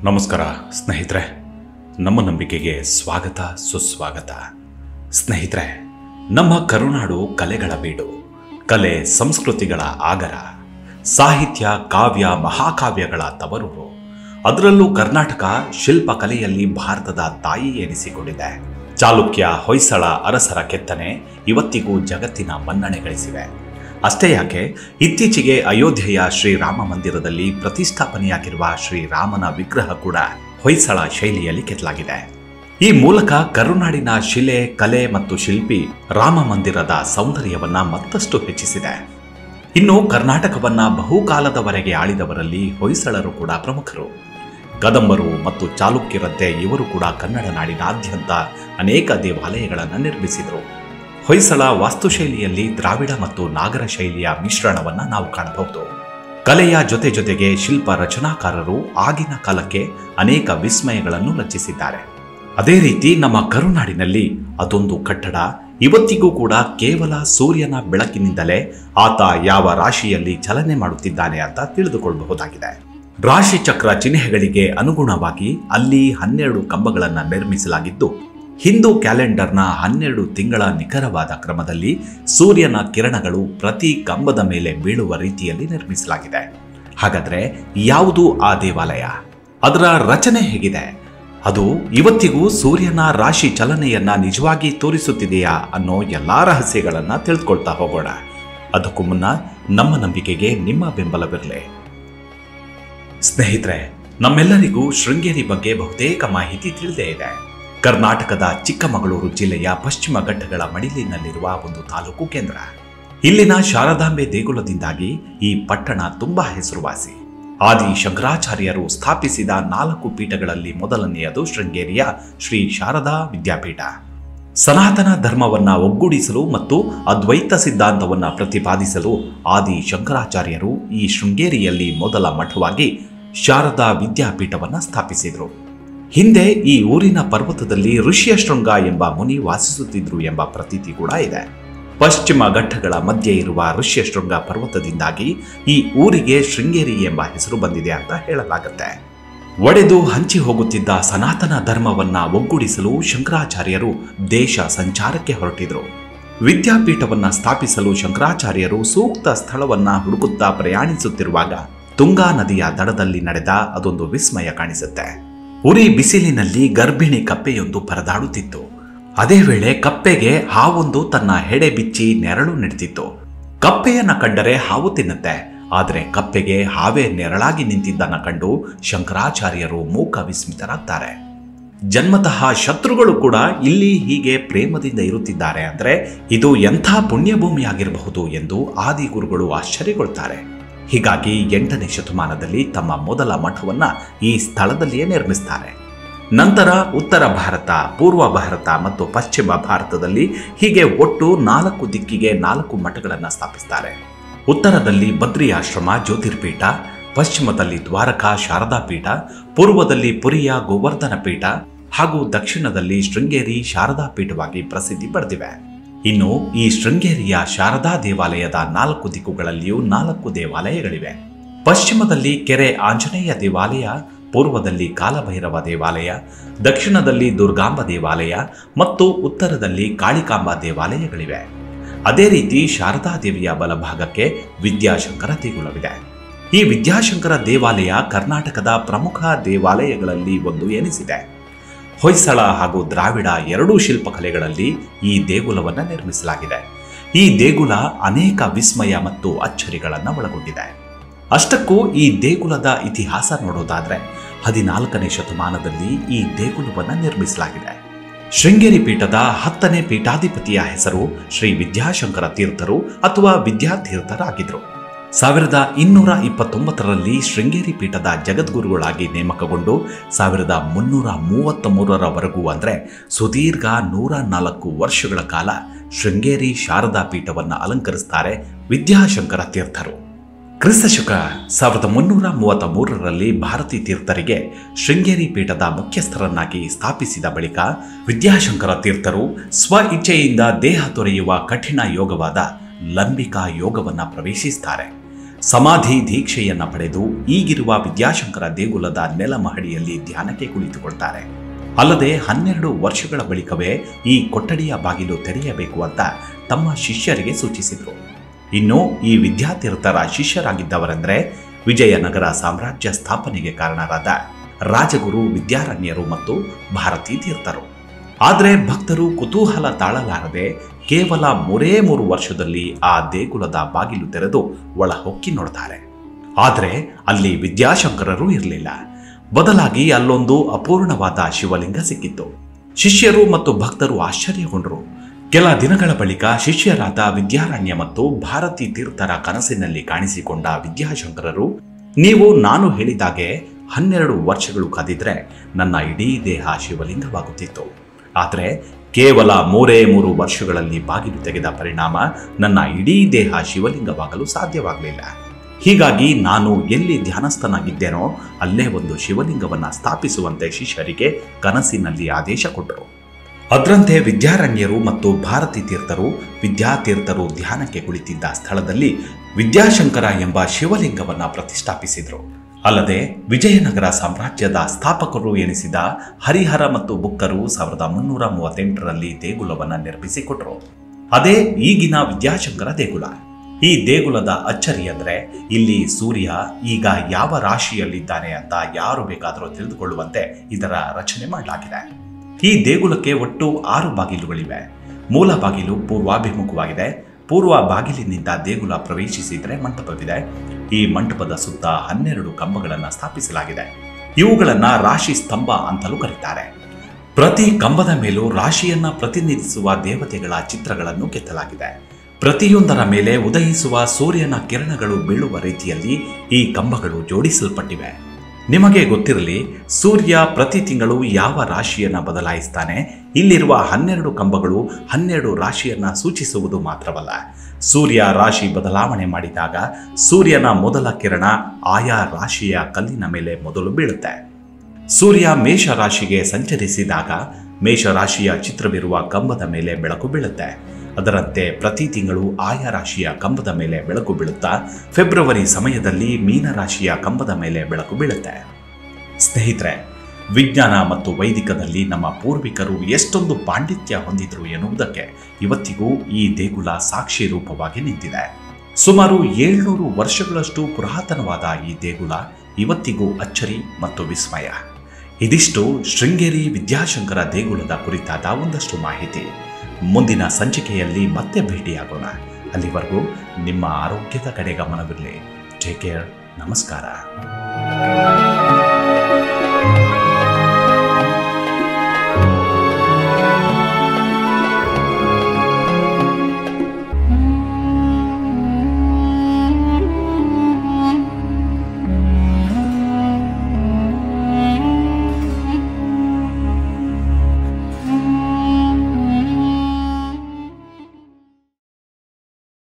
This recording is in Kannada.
ನಮಸ್ಕಾರ ಸ್ನೇಹಿತರೆ, ನಮ್ಮ ನಂಬಿಕೆಗೆ ಸ್ವಾಗತ ಸುಸ್ವಾಗತ. ಸ್ನೇಹಿತರೆ, ನಮ್ಮ ಕರುನಾಡು ಕಲೆಗಳ ಬೀಡು, ಕಲೆ ಸಂಸ್ಕೃತಿಗಳ ಆಗರ, ಸಾಹಿತ್ಯ ಕಾವ್ಯ ಮಹಾಕಾವ್ಯಗಳ ತವರೂರು. ಅದರಲ್ಲೂ ಕರ್ನಾಟಕ ಶಿಲ್ಪಕಲೆಯಲ್ಲಿ ಭಾರತದ ತಾಯಿ ಎನಿಸಿಕೊಂಡಿದೆ. ಚಾಲುಕ್ಯ ಹೊಯ್ಸಳ ಅರಸರ ಕೆತ್ತನೆ ಇವತ್ತಿಗೂ ಜಗತ್ತಿನ ಮನ್ನಣೆ ಗಳಿಸಿವೆ. ಅಷ್ಟೇ ಯಾಕೆ, ಇತ್ತೀಚೆಗೆ ಅಯೋಧ್ಯೆಯ ಶ್ರೀರಾಮ ಮಂದಿರದಲ್ಲಿ ಪ್ರತಿಷ್ಠಾಪನೆಯಾಗಿರುವ ಶ್ರೀರಾಮನ ವಿಗ್ರಹ ಕೂಡ ಹೊಯ್ಸಳ ಶೈಲಿಯಲ್ಲಿ ಕೆತ್ತಲಾಗಿದೆ. ಈ ಮೂಲಕ ಕರುನಾಡಿನ ಶಿಲೆ, ಕಲೆ ಮತ್ತು ಶಿಲ್ಪಿ ರಾಮ ಮಂದಿರದ ಸೌಂದರ್ಯವನ್ನ ಮತ್ತಷ್ಟು ಹೆಚ್ಚಿಸಿದೆ. ಇನ್ನು ಕರ್ನಾಟಕವನ್ನ ಬಹುಕಾಲದವರೆಗೆ ಆಳಿದವರಲ್ಲಿ ಹೊಯ್ಸಳರು ಕೂಡ ಪ್ರಮುಖರು. ಕದಂಬರು ಮತ್ತು ಚಾಲುಕ್ಯರಂತೆ ಇವರು ಕೂಡ ಕನ್ನಡ ನಾಡಿನಾದ್ಯಂತ ಅನೇಕ ದೇವಾಲಯಗಳನ್ನು ನಿರ್ಮಿಸಿದರು. ಹೊಯ್ಸಳ ವಾಸ್ತುಶೈಲಿಯಲ್ಲಿ ದ್ರಾವಿಡ ಮತ್ತು ನಾಗರ ಶೈಲಿಯ ಮಿಶ್ರಣವನ್ನ ನಾವು ಕಾಣಬಹುದು. ಕಲೆಯ ಜೊತೆಗೆ ಶಿಲ್ಪ ರಚನಾಕಾರರು ಆಗಿನ ಕಾಲಕ್ಕೆ ಅನೇಕ ವಿಸ್ಮಯಗಳನ್ನು ರಚಿಸಿದ್ದಾರೆ. ಅದೇ ರೀತಿ ನಮ್ಮ ಕರುನಾಡಿನಲ್ಲಿ ಅದೊಂದು ಕಟ್ಟಡ ಇವತ್ತಿಗೂ ಕೂಡ ಕೇವಲ ಸೂರ್ಯನ ಬೆಳಕಿನಿಂದಲೇ ಆತ ಯಾವ ರಾಶಿಯಲ್ಲಿ ಚಲನೆ ಮಾಡುತ್ತಿದ್ದಾನೆ ಅಂತ ತಿಳಿದುಕೊಳ್ಳಬಹುದಾಗಿದೆ. ರಾಶಿ ಚಕ್ರ ಚಿಹ್ನೆಗಳಿಗೆ ಅನುಗುಣವಾಗಿ ಅಲ್ಲಿ 12 ಕಂಬಗಳನ್ನು ನಿರ್ಮಿಸಲಾಗಿದ್ದು, ಹಿಂದೂ ಕ್ಯಾಲೆಂಡರ್ನ 12 ತಿಂಗಳ ನಿಖರವಾದ ಕ್ರಮದಲ್ಲಿ ಸೂರ್ಯನ ಕಿರಣಗಳು ಪ್ರತಿ ಕಂಬದ ಮೇಲೆ ಬೀಳುವ ರೀತಿಯಲ್ಲಿ ನಿರ್ಮಿಸಲಾಗಿದೆ. ಹಾಗಾದ್ರೆ ಯಾವುದು ಆ ದೇವಾಲಯ? ಅದರ ರಚನೆ ಹೇಗಿದೆ? ಅದು ಇವತ್ತಿಗೂ ಸೂರ್ಯನ ರಾಶಿ ಚಲನೆಯನ್ನ ನಿಜವಾಗಿ ತೋರಿಸುತ್ತಿದೆಯಾ ಅನ್ನೋ ಎಲ್ಲಾ ರಹಸ್ಯಗಳನ್ನ ತಿಳಿದುಕೊಳ್ತಾ ಹೋಗೋಣ. ಅದಕ್ಕೂ ಮುನ್ನ ನಮ್ಮ ನಂಬಿಕೆಗೆ ನಿಮ್ಮ ಬೆಂಬಲವಿರಲಿ. ಸ್ನೇಹಿತರೆ, ನಮ್ಮೆಲ್ಲರಿಗೂ ಶೃಂಗೇರಿ ಬಗ್ಗೆ ಬಹುತೇಕ ಮಾಹಿತಿ ತಿಳಿದೇ ಇದೆ. ಕರ್ನಾಟಕದ ಚಿಕ್ಕಮಗಳೂರು ಜಿಲ್ಲೆಯ ಪಶ್ಚಿಮ ಘಟ್ಟಗಳ ಮಡಿಲಿನಲ್ಲಿರುವ ಒಂದು ತಾಲೂಕು ಕೇಂದ್ರ. ಇಲ್ಲಿನ ಶಾರದಾಂಬೆ ದೇಗುಲದಿಂದಾಗಿ ಈ ಪಟ್ಟಣ ತುಂಬಾ ಹೆಸರುವಾಸಿ. ಆದಿ ಶಂಕರಾಚಾರ್ಯರು ಸ್ಥಾಪಿಸಿದ 4 ಪೀಠಗಳಲ್ಲಿ ಮೊದಲನೆಯದು ಶೃಂಗೇರಿಯ ಶ್ರೀ ಶಾರದಾ ವಿದ್ಯಾಪೀಠ. ಸನಾತನ ಧರ್ಮವನ್ನ ಒಗ್ಗೂಡಿಸಲು ಮತ್ತು ಅದ್ವೈತ ಸಿದ್ಧಾಂತವನ್ನ ಪ್ರತಿಪಾದಿಸಲು ಆದಿ ಶಂಕರಾಚಾರ್ಯರು ಈ ಶೃಂಗೇರಿಯಲ್ಲಿ ಮೊದಲ ಮಠವಾಗಿ ಶಾರದಾ ವಿದ್ಯಾಪೀಠವನ್ನ ಸ್ಥಾಪಿಸಿದರು. ಹಿಂದೆ ಈ ಊರಿನ ಪರ್ವತದಲ್ಲಿ ಋಷ್ಯಶೃಂಗ ಎಂಬ ಮುನಿ ವಾಸಿಸುತ್ತಿದ್ರು ಎಂಬ ಪ್ರತೀತಿ ಕೂಡ ಇದೆ. ಪಶ್ಚಿಮ ಘಟ್ಟಗಳ ಮಧ್ಯೆ ಇರುವ ಋಷ್ಯಶೃಂಗ ಪರ್ವತದಿಂದಾಗಿ ಈ ಊರಿಗೆ ಶೃಂಗೇರಿ ಎಂಬ ಹೆಸರು ಬಂದಿದೆ ಅಂತ ಹೇಳಲಾಗುತ್ತೆ. ಒಡೆದು ಹಂಚಿ ಹೋಗುತ್ತಿದ್ದ ಸನಾತನ ಧರ್ಮವನ್ನ ಒಗ್ಗೂಡಿಸಲು ಶಂಕರಾಚಾರ್ಯರು ದೇಶ ಸಂಚಾರಕ್ಕೆ ಹೊರಟಿದ್ರು. ವಿದ್ಯಾಪೀಠವನ್ನ ಸ್ಥಾಪಿಸಲು ಶಂಕರಾಚಾರ್ಯರು ಸೂಕ್ತ ಸ್ಥಳವನ್ನ ಹುಡುಕುತ್ತಾ ಪ್ರಯಾಣಿಸುತ್ತಿರುವಾಗ ತುಂಗಾ ನದಿಯ ದಡದಲ್ಲಿ ನಡೆದ ಅದೊಂದು ವಿಸ್ಮಯ ಕಾಣಿಸುತ್ತೆ. ಉರಿ ಬಿಸಿಲಿನಲ್ಲಿ ಗರ್ಭಿಣಿ ಕಪ್ಪೆಯೊಂದು ಪರದಾಡುತ್ತಿತ್ತು. ಅದೇ ವೇಳೆ ಕಪ್ಪೆಗೆ ಹಾವೊಂದು ತನ್ನ ಹೆಡೆ ಬಿಚ್ಚಿ ನೆರಳು ನೀಡುತ್ತಿತ್ತು. ಕಪ್ಪೆಯನ್ನ ಕಂಡರೆ ಹಾವು ತಿನ್ನುತ್ತೆ, ಆದರೆ ಕಪ್ಪೆಗೆ ಹಾವೇ ನೆರಳಾಗಿ ನಿಂತಿದ್ದನ್ನ ಕಂಡು ಶಂಕರಾಚಾರ್ಯರು ಮೂಕ ವಿಸ್ಮಿತರಾಗ್ತಾರೆ. ಜನ್ಮತಃ ಶತ್ರುಗಳು ಕೂಡ ಇಲ್ಲಿ ಹೀಗೆ ಪ್ರೇಮದಿಂದ ಇರುತ್ತಿದ್ದಾರೆ ಅಂದ್ರೆ ಇದು ಎಂಥ ಪುಣ್ಯಭೂಮಿಯಾಗಿರಬಹುದು ಎಂದು ಆದಿಗುರುಗಳು ಆಶ್ಚರ್ಯಗೊಳ್ತಾರೆ. ಹೀಗಾಗಿ 8ನೇ ಶತಮಾನದಲ್ಲಿ ತಮ್ಮ ಮೊದಲ ಮಠವನ್ನ ಈ ಸ್ಥಳದಲ್ಲಿಯೇ ನಿರ್ಮಿಸ್ತಾರೆ. ನಂತರ ಉತ್ತರ ಭಾರತ, ಪೂರ್ವ ಭಾರತ ಮತ್ತು ಪಶ್ಚಿಮ ಭಾರತದಲ್ಲಿ ಹೀಗೆ ಒಟ್ಟು 4 ದಿಕ್ಕಿಗೆ 4 ಮಠಗಳನ್ನು ಸ್ಥಾಪಿಸ್ತಾರೆ. ಉತ್ತರದಲ್ಲಿ ಬದ್ರಿ ಆಶ್ರಮ ಜ್ಯೋತಿರ್ಪೀಠ, ಪಶ್ಚಿಮದಲ್ಲಿ ದ್ವಾರಕಾ ಶಾರದಾ ಪೀಠ, ಪೂರ್ವದಲ್ಲಿ ಪುರಿಯ ಗೋವರ್ಧನ ಪೀಠ ಹಾಗೂ ದಕ್ಷಿಣದಲ್ಲಿ ಶೃಂಗೇರಿ ಶಾರದಾ ಪೀಠವಾಗಿ ಪ್ರಸಿದ್ಧಿ ಪಡೆದಿವೆ. ಇನ್ನು ಈ ಶೃಂಗೇರಿಯ ಶಾರದಾ ದೇವಾಲಯದ 4 ದಿಕ್ಕುಗಳಲ್ಲಿಯೂ 4 ದೇವಾಲಯಗಳಿವೆ. ಪಶ್ಚಿಮದಲ್ಲಿ ಕೆರೆ ಆಂಜನೇಯ ದೇವಾಲಯ, ಪೂರ್ವದಲ್ಲಿ ಕಾಲಭೈರವ ದೇವಾಲಯ, ದಕ್ಷಿಣದಲ್ಲಿ ದುರ್ಗಾಂಬ ದೇವಾಲಯ ಮತ್ತು ಉತ್ತರದಲ್ಲಿ ಕಾಳಿಕಾಂಬ ದೇವಾಲಯಗಳಿವೆ. ಅದೇ ರೀತಿ ಶಾರದಾ ದೇವಿಯ ಬಲಭಾಗಕ್ಕೆ ವಿದ್ಯಾಶಂಕರ ದೇಗುಲವಿದೆ. ಈ ವಿದ್ಯಾಶಂಕರ ದೇವಾಲಯ ಕರ್ನಾಟಕದ ಪ್ರಮುಖ ದೇವಾಲಯಗಳಲ್ಲಿ ಒಂದು ಎನಿಸಿದೆ. ಹೊಯ್ಸಳ ಹಾಗೂ ದ್ರಾವಿಡ ಎರಡೂ ಶಿಲ್ಪಕಲೆಗಳಲ್ಲಿ ಈ ದೇಗುಲವನ್ನು ನಿರ್ಮಿಸಲಾಗಿದೆ. ಈ ದೇಗುಲ ಅನೇಕ ವಿಸ್ಮಯ ಮತ್ತು ಅಚ್ಚರಿಗಳನ್ನು ಒಳಗೊಂಡಿದೆ. ಅಷ್ಟಕ್ಕೂ ಈ ದೇಗುಲದ ಇತಿಹಾಸ ನೋಡೋದಾದ್ರೆ 14ನೇ ಶತಮಾನದಲ್ಲಿ ಈ ದೇಗುಲವನ್ನು ನಿರ್ಮಿಸಲಾಗಿದೆ. ಶೃಂಗೇರಿ ಪೀಠದ 10ನೇ ಪೀಠಾಧಿಪತಿಯ ಹೆಸರು ಶ್ರೀ ವಿದ್ಯಾಶಂಕರ ತೀರ್ಥರು ಅಥವಾ ವಿದ್ಯಾತೀರ್ಥರಾಗಿದ್ದರು. 1229ರಲ್ಲಿ ಶೃಂಗೇರಿ ಪೀಠದ ಜಗದ್ಗುರುಗಳಾಗಿ ನೇಮಕಗೊಂಡು 1333ರವರೆಗೂ ಅಂದರೆ ಸುದೀರ್ಘ 104 ವರ್ಷಗಳ ಕಾಲ ಶೃಂಗೇರಿ ಶಾರದಾ ಪೀಠವನ್ನು ಅಲಂಕರಿಸುತ್ತಾರೆ ವಿದ್ಯಾಶಂಕರ ತೀರ್ಥರು. ಕ್ರಿಸ್ತಶಕ 1333ರಲ್ಲಿ ಭಾರತೀ ತೀರ್ಥರಿಗೆ ಶೃಂಗೇರಿ ಪೀಠದ ಮುಖ್ಯಸ್ಥರನ್ನಾಗಿ ಸ್ಥಾಪಿಸಿದ ಬಳಿಕ ವಿದ್ಯಾಶಂಕರ ತೀರ್ಥರು ಸ್ವ ಇಚ್ಛೆಯಿಂದ ದೇಹ ತೊರೆಯುವ ಕಠಿಣ ಯೋಗವಾದ ಲಂಬಿಕಾ ಯೋಗವನ್ನು ಪ್ರವೇಶಿಸುತ್ತಾರೆ. ಸಮಾಧಿ ದೀಕ್ಷೆಯನ್ನ ಪಡೆದು ಈಗಿರುವ ವಿದ್ಯಾಶಂಕರ ದೇಗುಲದ ನೆಲಮಹಡಿಯಲ್ಲಿ ಧ್ಯಾನಕ್ಕೆ ಕುಳಿತುಕೊಳ್ತಾರೆ. ಅಲ್ಲದೆ 12 ವರ್ಷಗಳ ಬಳಿಕವೇ ಈ ಕೊಠಡಿಯ ಬಾಗಿಲು ತೆರೆಯಬೇಕು ಅಂತ ತಮ್ಮ ಶಿಷ್ಯರಿಗೆ ಸೂಚಿಸಿದರು. ಇನ್ನು ಈ ವಿದ್ಯಾತೀರ್ಥರ ಶಿಷ್ಯರಾಗಿದ್ದವರೆಂದರೆ ವಿಜಯನಗರ ಸಾಮ್ರಾಜ್ಯ ಸ್ಥಾಪನೆಗೆ ಕಾರಣರಾದ ರಾಜಗುರು ವಿದ್ಯಾರಣ್ಯರು ಮತ್ತು ಭಾರತೀ ತೀರ್ಥರು. ಆದರೆ ಭಕ್ತರು ಕುತೂಹಲ ತಾಳಲಾರದೆ ಕೇವಲ 3 ವರ್ಷದಲ್ಲಿ ಆ ದೇಗುಲದ ಬಾಗಿಲು ತೆರೆದು ಒಳ ಹೊಕ್ಕಿ ನೋಡ್ತಾರೆ. ಆದರೆ ಅಲ್ಲಿ ವಿದ್ಯಾಶಂಕರರು ಇರಲಿಲ್ಲ. ಬದಲಾಗಿ ಅಲ್ಲೊಂದು ಅಪೂರ್ಣವಾದ ಶಿವಲಿಂಗ ಸಿಕ್ಕಿತ್ತು. ಶಿಷ್ಯರು ಮತ್ತು ಭಕ್ತರು ಆಶ್ಚರ್ಯಗೊಂಡರು. ಕೆಲ ದಿನಗಳ ಬಳಿಕ ಶಿಷ್ಯರಾದ ವಿದ್ಯಾರಣ್ಯ ಮತ್ತು ಭಾರತೀ ತೀರ್ಥರ ಕನಸಿನಲ್ಲಿ ಕಾಣಿಸಿಕೊಂಡ ವಿದ್ಯಾಶಂಕರರು, ನೀವು ನಾನು ಹೇಳಿದಾಗೆ 12 ವರ್ಷಗಳು ಕಾದಿದ್ರೆ ನನ್ನ ಇಡೀ ದೇಹ ಶಿವಲಿಂಗವಾಗುತ್ತಿತ್ತು. ಆದರೆ ಕೇವಲ 3 ವರ್ಷಗಳಲ್ಲಿ ಬಾಗಿಲು ತೆಗೆದ ಪರಿಣಾಮ ನನ್ನ ಇಡೀ ದೇಹ ಶಿವಲಿಂಗವಾಗಲು ಸಾಧ್ಯವಾಗಲಿಲ್ಲ. ಹೀಗಾಗಿ ನಾನು ಎಲ್ಲಿ ಧ್ಯಾನಸ್ಥನಾಗಿದ್ದೇನೋ ಅಲ್ಲೇ ಒಂದು ಶಿವಲಿಂಗವನ್ನು ಸ್ಥಾಪಿಸುವಂತೆ ಶಿಷ್ಯರಿಗೆ ಕನಸಿನಲ್ಲಿ ಆದೇಶ ಕೊಟ್ಟರು. ಅದರಂತೆ ವಿದ್ಯಾರಣ್ಯರು ಮತ್ತು ಭಾರತೀ ತೀರ್ಥರು ವಿದ್ಯಾತೀರ್ಥರು ಧ್ಯಾನಕ್ಕೆ ಕುಳಿತಿದ್ದ ಸ್ಥಳದಲ್ಲಿ ವಿದ್ಯಾಶಂಕರ ಎಂಬ ಶಿವಲಿಂಗವನ್ನು ಪ್ರತಿಷ್ಠಾಪಿಸಿದರು. ಅಲ್ಲದೆ ವಿಜಯನಗರ ಸಾಮ್ರಾಜ್ಯದ ಸ್ಥಾಪಕರು ಎನಿಸಿದ ಹರಿಹರ ಮತ್ತು ಬುಕ್ಕರು 1338ರಲ್ಲಿ ದೇಗುಲವನ್ನು ನಿರ್ಮಿಸಿಕೊಟ್ರು. ಅದೇ ಈಗಿನ ವಿದ್ಯಾಶಂಕರ ದೇಗುಲ. ಈ ದೇಗುಲದ ಅಚ್ಚರಿ ಅಂದರೆ ಇಲ್ಲಿ ಸೂರ್ಯ ಈಗ ಯಾವ ರಾಶಿಯಲ್ಲಿದ್ದಾನೆ ಅಂತ ಯಾರು ಬೇಕಾದರೂ ತಿಳಿದುಕೊಳ್ಳುವಂತೆ ಇದರ ರಚನೆ ಮಾಡಲಾಗಿದೆ. ಈ ದೇಗುಲಕ್ಕೆ ಒಟ್ಟು 6 ಬಾಗಿಲುಗಳಿವೆ. ಮೂಲ ಬಾಗಿಲು ಪೂರ್ವಾಭಿಮುಖವಾಗಿದೆ. ಪೂರ್ವ ಬಾಗಿಲಿನಿಂದ ದೇಗುಲ ಪ್ರವೇಶಿಸಿದರೆ ಮಂಟಪವಿದೆ. ಈ ಮಂಟಪದ ಸುತ್ತ 12 ಕಂಬಗಳನ್ನು ಸ್ಥಾಪಿಸಲಾಗಿದೆ. ಇವುಗಳನ್ನು ರಾಶಿ ಸ್ತಂಭ ಅಂತಲೂ ಕರೀತಾರೆ. ಪ್ರತಿ ಕಂಬದ ಮೇಲೂ ರಾಶಿಯನ್ನ ಪ್ರತಿನಿಧಿಸುವ ದೇವತೆಗಳ ಚಿತ್ರಗಳನ್ನು ಕೆತ್ತಲಾಗಿದೆ. ಪ್ರತಿಯೊಂದರ ಮೇಲೆ ಉದಯಿಸುವ ಸೂರ್ಯನ ಕಿರಣಗಳು ಬೀಳುವ ರೀತಿಯಲ್ಲಿ ಈ ಕಂಬಗಳು ಜೋಡಿಸಲ್ಪಟ್ಟಿವೆ. ನಿಮಗೆ ಗೊತ್ತಿರಲಿ, ಸೂರ್ಯ ಪ್ರತಿ ತಿಂಗಳು ಯಾವ ರಾಶಿಯನ್ನು ಬದಲಾಯಿಸ್ತಾನೆ. ಇಲ್ಲಿರುವ 12 ಕಂಬಗಳು 12 ರಾಶಿಯನ್ನು ಸೂಚಿಸುವುದು ಮಾತ್ರವಲ್ಲ, ಸೂರ್ಯ ರಾಶಿ ಬದಲಾವಣೆ ಮಾಡಿದಾಗ ಸೂರ್ಯನ ಮೊದಲ ಕಿರಣ ಆಯಾ ರಾಶಿಯ ಕಲ್ಲಿನ ಮೇಲೆ ಮೊದಲು ಬೀಳುತ್ತೆ. ಸೂರ್ಯ ಮೇಷ ರಾಶಿಗೆ ಸಂಚರಿಸಿದಾಗ ಮೇಷರಾಶಿಯ ಚಿತ್ರವಿರುವ ಕಂಬದ ಮೇಲೆ ಬೆಳಕು ಬೀಳುತ್ತೆ. ಅದರಂತೆ ಪ್ರತಿ ತಿಂಗಳು ಆಯಾ ರಾಶಿಯ ಕಂಬದ ಮೇಲೆ ಬೆಳಕು ಬೀಳುತ್ತಾ ಫೆಬ್ರವರಿ ಸಮಯದಲ್ಲಿ ಮೀನರಾಶಿಯ ಕಂಬದ ಮೇಲೆ ಬೆಳಕು ಬೀಳುತ್ತೆ. ಸ್ನೇಹಿತರೆ, ವಿಜ್ಞಾನ ಮತ್ತು ವೈದಿಕದಲ್ಲಿ ನಮ್ಮ ಪೂರ್ವಿಕರು ಎಷ್ಟೊಂದು ಪಾಂಡಿತ್ಯ ಹೊಂದಿದ್ರು ಎನ್ನುವುದಕ್ಕೆ ಇವತ್ತಿಗೂ ಈ ದೇಗುಲ ಸಾಕ್ಷಿ ರೂಪವಾಗಿ ನಿಂತಿದೆ. ಸುಮಾರು 700 ವರ್ಷಗಳಷ್ಟು ಪುರಾತನವಾದ ಈ ದೇಗುಲ ಇವತ್ತಿಗೂ ಅಚ್ಚರಿ ಮತ್ತು ವಿಸ್ಮಯ. ಇದಿಷ್ಟು ಶೃಂಗೇರಿ ವಿದ್ಯಾಶಂಕರ ದೇಗುಲದ ಕುರಿತಾದ ಒಂದಷ್ಟು ಮಾಹಿತಿ. ಮುಂದಿನ ಸಂಚಿಕೆಯಲ್ಲಿ ಮತ್ತೆ ಭೇಟಿಯಾಗೋಣ. ಅಲ್ಲಿವರೆಗೂ ನಿಮ್ಮ ಆರೋಗ್ಯದ ಕಡೆ ಗಮನವಿರಲಿ. Take care. ನಮಸ್ಕಾರ.